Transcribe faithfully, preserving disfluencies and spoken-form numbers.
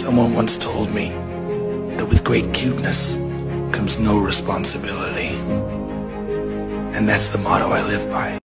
Someone once told me that with great cuteness comes no responsibility. And that's the motto I live by.